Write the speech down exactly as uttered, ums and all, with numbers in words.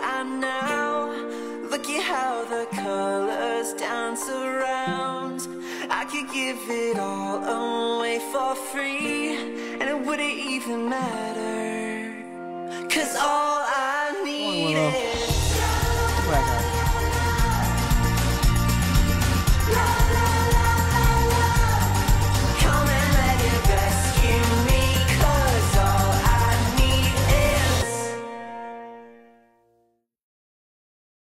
am now. Look at how the colors dance around. I could give it all away for free, and it wouldn't even matter, 'cause all I